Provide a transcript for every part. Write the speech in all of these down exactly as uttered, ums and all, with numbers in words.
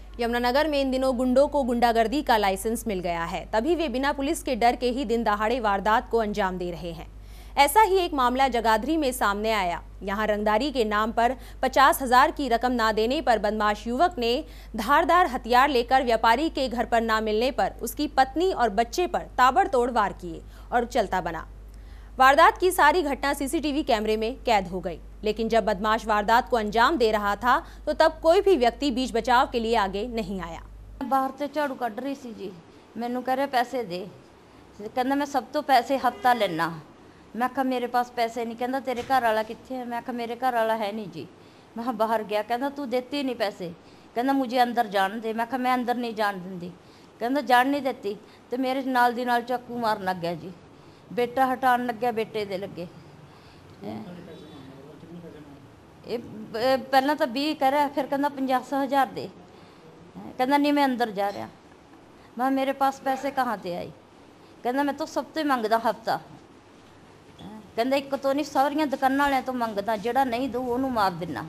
यमुनानगर में इन दिनों गुंडों को गुंडागर्दी का लाइसेंस मिल गया है, तभी वे बिना पुलिस के डर के ही दिन दहाड़े वारदात को अंजाम दे रहे हैं। ऐसा ही एक मामला जगाधरी में सामने आया। यहां रंगदारी के नाम पर पचास हजार की रकम ना देने पर बदमाश युवक ने धारदार हथियार लेकर व्यापारी के घर पर ना मिलने पर उसकी पत्नी और बच्चे पर ताबड़तोड़ वार किए और चलता बना। वारदात की सारी घटना सीसीटीवी कैमरे में कैद हो गई, लेकिन जब बदमाश वारदात को अंजाम दे रहा था तो तब कोई भी व्यक्ति बीच बचाव के लिए आगे नहीं आया। बाहर से झाड़ू कढ़ रही सी जी, मैनू कह रहे पैसे दे, कहना मैं सब तो पैसे हफ्ता लेना। मैं कहा मेरे पास पैसे नहीं, कहना तेरे घर वाला कितने है। मैं कहा मेरे घर वाला है नहीं जी। मैं बाहर गया, कहना तू देती नहीं पैसे, कहना मुझे अंदर जान दे। मैं कहा मैं अंदर नहीं जान देंदी, कहना जान नहीं देती। तो मेरे नाल दी नाल चाकू मारन लग गया जी, बेटा हटान लग गया, बेटे दे लगे। पहला तो बीह करा, फिर कहना पचास हजार दे, कहना नहीं मैं अंदर जा रहा। मैं मेरे पास पैसे कहाँ से आई, कहना मैं तो सब तो मंगदा हफ्ता, कहना एक तो नहीं सारिया दुकाना वाले तो मंगदा, जेड़ा नहीं दो उन्होंने मार देना।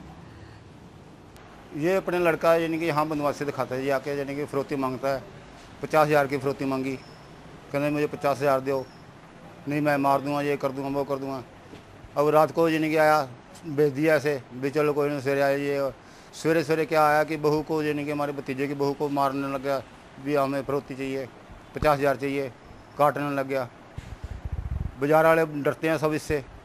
ये अपने लड़का यानी कि यहाँ बनवासी दिखाता है, आके यानी कि फिरौती मांगता है। पचास हज़ार की फिरौती मांगी, कहते मुझे पचास हज़ार दो, नहीं मैं मार दूंगा, ये कर दूंगा, वो कर दूंगा। अब रात को यानी कि आया, भेज दिया ऐसे भी चलो कोई नहीं, सवेरे आया। ये सवेरे सवेरे क्या आया कि बहू को यानी कि हमारे भतीजे की बहू को मारने लग गया, भी हमें फिरौती चाहिए, पचास हज़ार चाहिए, काटने लग गया। बाजार वाले डरते हैं सब इससे।